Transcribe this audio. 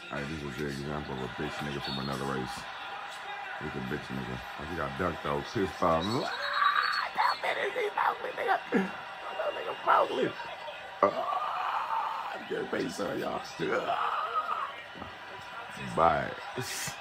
Alright, this is a good example of a bitch nigga from another race. He's a bitch nigga. Oh, he got ducked though. Pissed off. That nigga get face on y'all. Bye.